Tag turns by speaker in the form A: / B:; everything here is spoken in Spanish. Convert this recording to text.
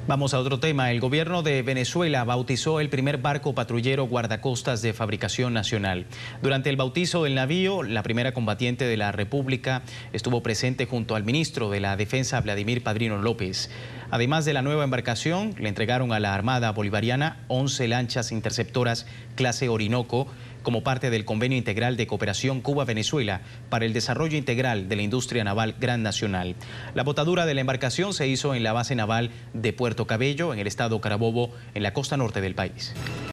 A: Vamos a otro tema. El gobierno de Venezuela bautizó el primer barco patrullero guardacostas de fabricación nacional. Durante el bautizo del navío, la primera combatiente de la República estuvo presente junto al ministro de la Defensa, Vladimir Padrino López. Además de la nueva embarcación, le entregaron a la Armada Bolivariana 11 lanchas interceptoras clase Orinoco, como parte del Convenio Integral de Cooperación Cuba-Venezuela para el desarrollo integral de la industria naval Gran Nacional. La botadura de la embarcación se hizo en la base naval de Puerto Cabello, en el estado Carabobo, en la costa norte del país.